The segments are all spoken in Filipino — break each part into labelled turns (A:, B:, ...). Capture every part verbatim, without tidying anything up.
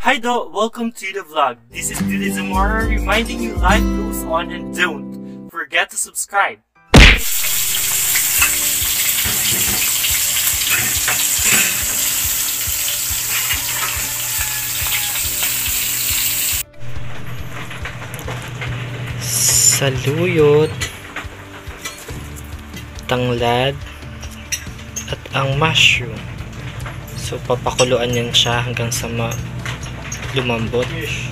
A: Hi do, welcome to the vlog. This is Duty Zamora reminding you life goes on and don't forget to subscribe. Saluyot, tanglad, at ang mushroom. So papakuluan yan siya hanggang sa ma lumambot.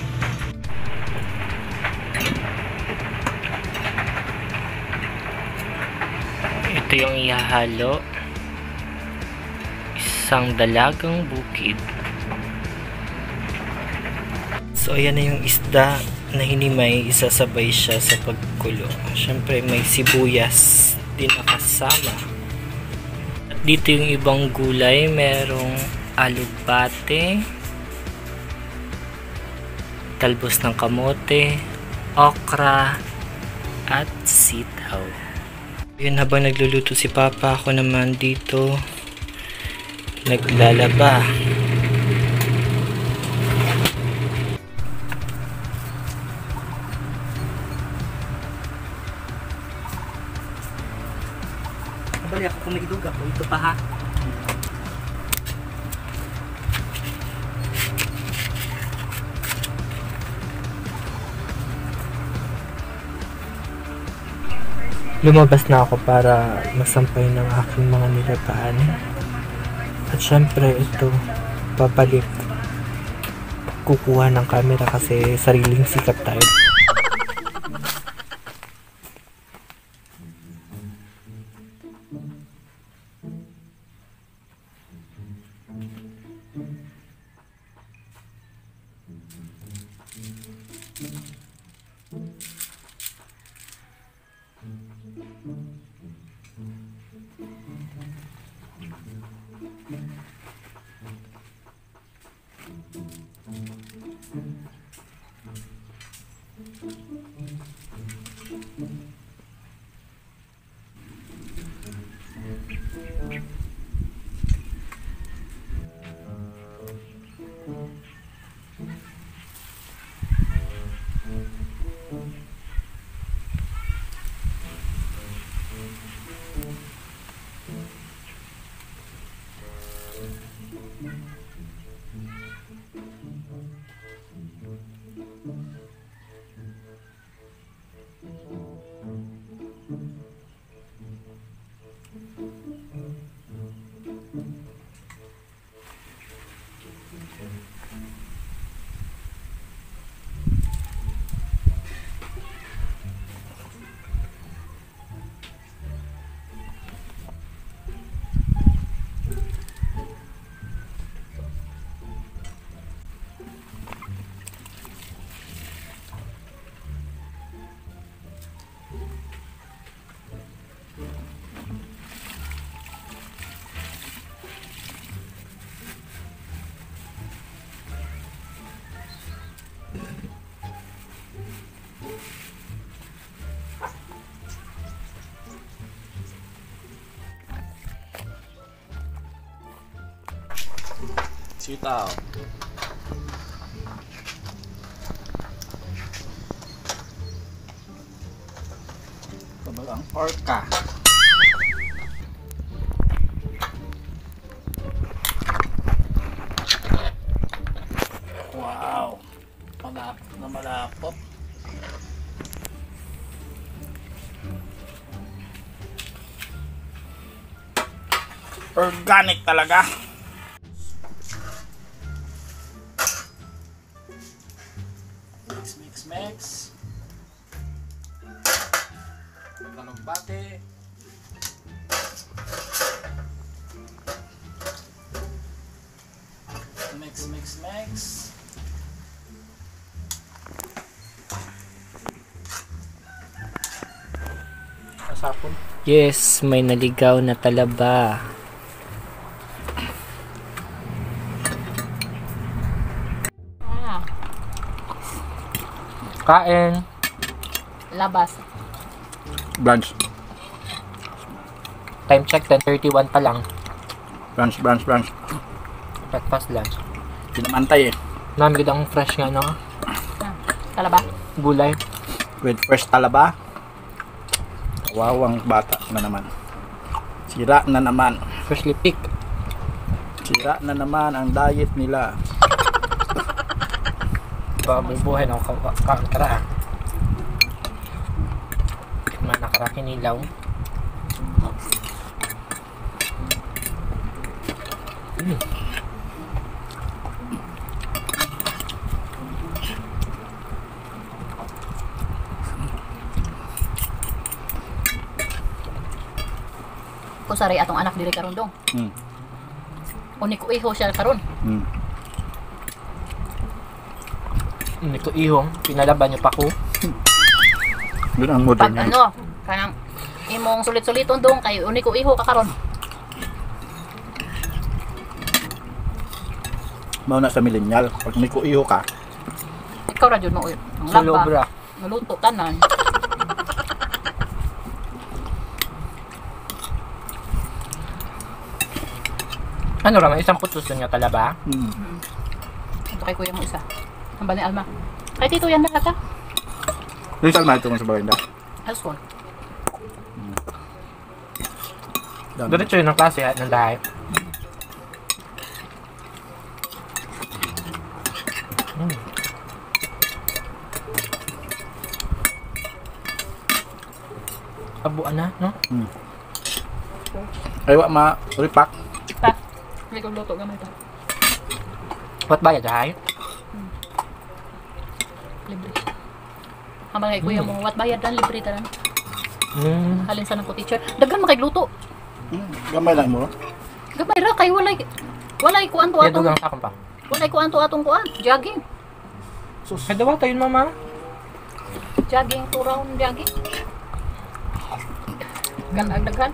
A: Ito yung ihahalo. Isang dalagang bukid. So ayan na yung isda na hinimay, isasabay siya sa pagkulo. Syempre may sibuyas din nakasama. At dito yung ibang gulay, merong alugbate, talbos ng kamote, okra, at sitaw. Yun, habang nagluluto si Papa, ako naman dito naglalaba. Bali ako kung magidug ako, ito pa ha. Lumabas na ako para masampay ng aking mga nilataan. At syempre ito, babalik. Kukuha ng camera kasi sariling sikat tayo.
B: Sitaw. Kabalang orka. Wow. Malapot na malapot. Organic talaga. Mix, mix, mix. Alugbate. Mix, mix, mix. Masapon.
A: Yes, may naligaw na talaba. Kain.
C: Labas.
B: Brunch.
A: Time check, ten thirty-one pa lang.
B: Brunch, brunch, brunch.
A: Breakfast, lunch.
B: Pinamantay eh.
A: Nami kita ang fresh nga, no?
C: Ah, talaba.
A: Gulay.
B: With fresh talaba. Wow, ang bata na naman. Sira na naman.
A: Freshly picked.
B: Sira na naman ang diet nila.
A: Babubuhay ng kaon kara. Mana kara kinilaw. Mm.
C: Kusari atong anak diri karon dong.
B: Hmm.
C: Uni ko iho siya karon.
B: Hmm.
A: Hindi ko ihong. Pinalaban niyo pa ko.
B: Yun ang
C: Pag
B: modern.
C: ano, kanang imong sulit-suliton dong kay uni ko iho ka karon.
B: Mao na sa millennial. Pag may kuiho ka,
C: Ikaw ra jud mo uy. Ang
A: Sa
C: laba.
A: lobra.
C: Naluto tanan.
A: Ano raman? Isang putos nga talaba?
B: hmm.
C: Ito kay kuya mo isa. Ang bani Alma. Kay tito yan lahat ah.
B: Yung salma ito sa barenda.
C: Alsol.
B: Dami.
A: Diretso yun ang klase ha, ng dahay. Mm. Kabuan na, no?
B: Hmm. Ay, wa ma, ripak.
C: Pa. May kong luto gamay ta.
A: What ba yung dahay?
C: Libre. Hambang kay kuya mo, wat bayad dan libre tanan.
A: Mm.
C: Halin sa nang ko teacher. Daghan man kay luto.
B: Hmm. Gamay lang mo.
C: Gamay ra kay walay walay kuan to
A: Kaya
C: atong
A: dugang sakong pa.
C: walay kuan to atong kuan. Jogging.
A: Sus. Ay, dawa tayo yun, mama.
C: Jogging to round jogging. Gan agdagan.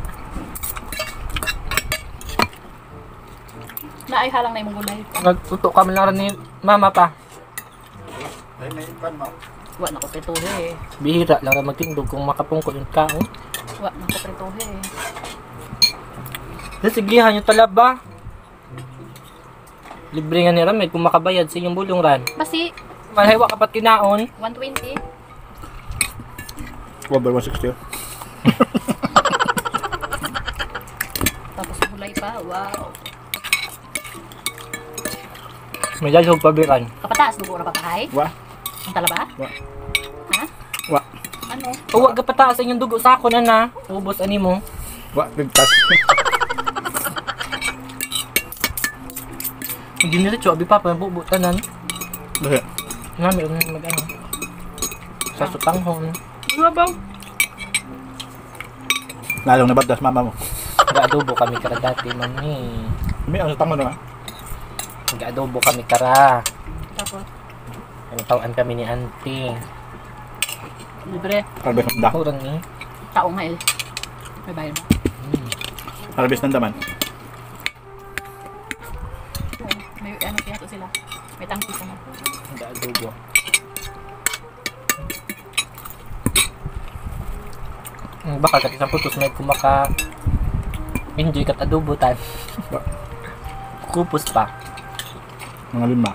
C: Na ay halang na imong gulay.
A: Nagtuto kami lang rin ni mama pa.
B: Ay, may ipan mo.
C: Wa na ko prituhe.
A: Bihira lang rin magtindog kung makapungkol yung kaon.
C: Wa na ko prituhe.
A: Nasigihan yung talaba. Libre nga ni Ramel kung makabayad sa inyong bulong ran.
C: Basi
A: Malhewa kapat kinaon.
C: one twenty.
B: Wa ba one sixty?
C: Tapos gulay pa. Wow.
A: May lalhog pabiran.
C: Kapataas dugo ra pa kahay.
B: Wa?
C: Ang talaba?
B: Wa?
C: Ha?
B: Wa?
C: Ano?
A: Huwag ka pataas sa inyong dugo sa ako na na. Ubos ani mo.
B: Wa? Bigtas.
A: Hindi nila chobi pa pa bubutanan.
B: Bakit?
A: Nami ang mag ano. Sa sutanghon.
C: Mabaw.
B: Lalong nabagdas mama mo.
A: Nag-adobo kami kara dati, mami.
B: May ang tango na.
A: Nag-adobo kami kara.
C: Tapos
A: Ang tawaan kami ni auntie.
C: libre.
B: Harvest ng da.
A: Kurang ni.
C: Taong nga eh. May bayad ba?
A: Hmm.
B: Harvest ng daman.
C: Oo. May ano kaya to sila. May tangki sa mga.
A: Nag-adobo. Ang bakal kat isang putos may kumaka enjoy kat adobo tan.
B: Wa?
A: Kupos pa.
B: Mga lima.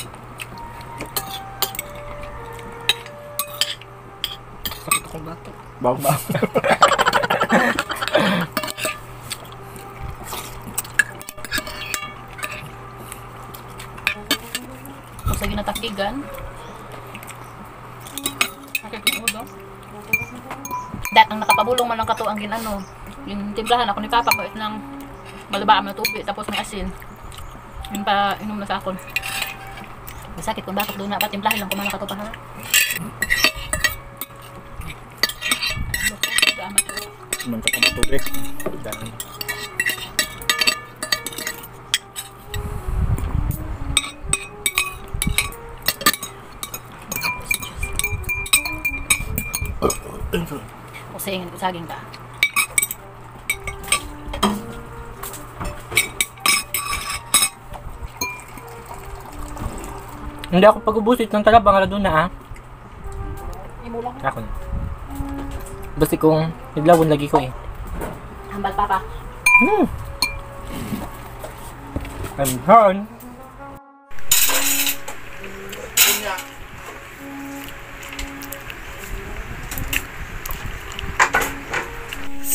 A: Sakit akong bato.
B: Bawang ba?
C: Kung sa ginatakigan. Nakikita Dat ang nakapabulong man lang kato ang ginano. Yung timplahan ako ni Papa ko ng balabaan na tubig tapos may asin. Yun pa inom na sa akon. Masakit kung bakit doon na pa timplahin lang kung man nakato pa ha.
B: Nung sa tubig.
A: Dami.
C: Kusingin ko saging ka.
A: Hindi ako pag-ubusit ng talabang ala doon na ah.
C: Imo lang.
A: Ako na. Basta kung naglawon lagi ko eh.
C: Hambal Papa.
A: Hmm. I'm hard.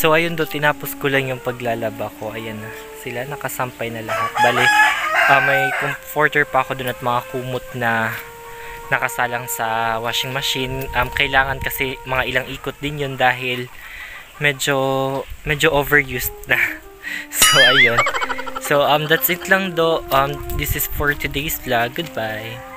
A: So ayun do, tinapos ko lang yung paglalaba ko. Ayan na, sila nakasampay na lahat. Bale, uh, may comforter pa ako dun at mga kumot na nakasalang sa washing machine. Um, kailangan kasi mga ilang ikot din yun dahil medyo medyo overused na. So ayun. So um that's it lang do. Um this is for today's vlog. Goodbye.